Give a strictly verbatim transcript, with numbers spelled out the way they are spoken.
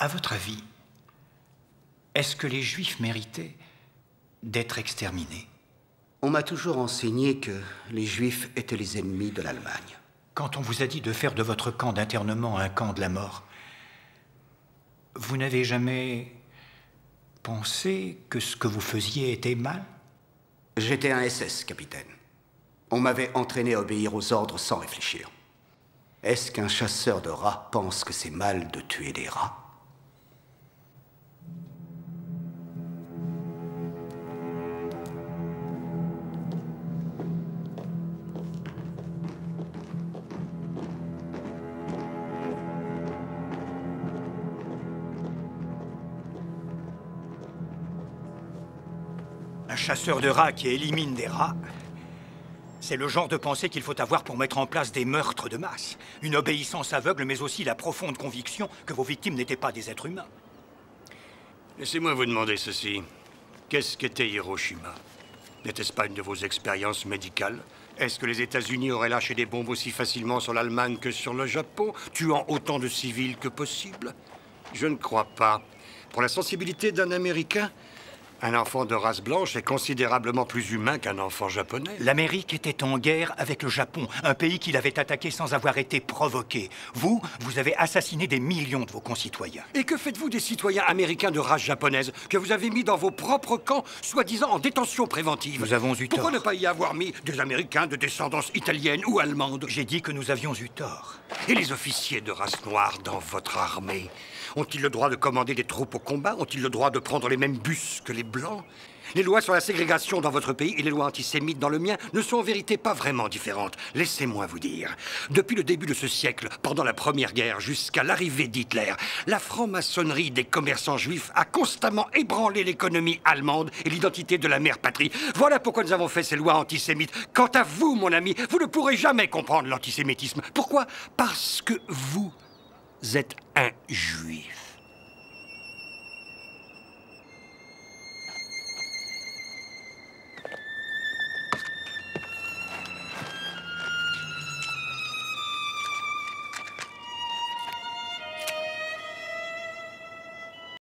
À votre avis, est-ce que les Juifs méritaient d'être exterminés? On m'a toujours enseigné que les Juifs étaient les ennemis de l'Allemagne. Quand on vous a dit de faire de votre camp d'internement un camp de la mort, vous n'avez jamais pensé que ce que vous faisiez était mal? J'étais un S S, capitaine. On m'avait entraîné à obéir aux ordres sans réfléchir. Est-ce qu'un chasseur de rats pense que c'est mal de tuer des rats? Un chasseur de rats qui élimine des rats, c'est le genre de pensée qu'il faut avoir pour mettre en place des meurtres de masse. Une obéissance aveugle, mais aussi la profonde conviction que vos victimes n'étaient pas des êtres humains. Laissez-moi vous demander ceci. Qu'est-ce qu'était Hiroshima? N'était-ce pas une de vos expériences médicales? Est-ce que les États-Unis auraient lâché des bombes aussi facilement sur l'Allemagne que sur le Japon, tuant autant de civils que possible? Je ne crois pas. Pour la sensibilité d'un Américain, un enfant de race blanche est considérablement plus humain qu'un enfant japonais. L'Amérique était en guerre avec le Japon, un pays qu'il avait attaqué sans avoir été provoqué. Vous, vous avez assassiné des millions de vos concitoyens. Et que faites-vous des citoyens américains de race japonaise que vous avez mis dans vos propres camps, soi-disant en détention préventive? Nous avons eu tort. Pourquoi ne pas y avoir mis des Américains de descendance italienne ou allemande? J'ai dit que nous avions eu tort. Et les officiers de race noire dans votre armée ont-ils le droit de commander des troupes au combat? Ont-ils le droit de prendre les mêmes bus que les Blancs? Les lois sur la ségrégation dans votre pays et les lois antisémites dans le mien ne sont en vérité pas vraiment différentes. Laissez-moi vous dire. Depuis le début de ce siècle, pendant la Première Guerre jusqu'à l'arrivée d'Hitler, la franc-maçonnerie des commerçants juifs a constamment ébranlé l'économie allemande et l'identité de la mère patrie. Voilà pourquoi nous avons fait ces lois antisémites. Quant à vous, mon ami, vous ne pourrez jamais comprendre l'antisémitisme. Pourquoi? Parce que vous êtes un juif.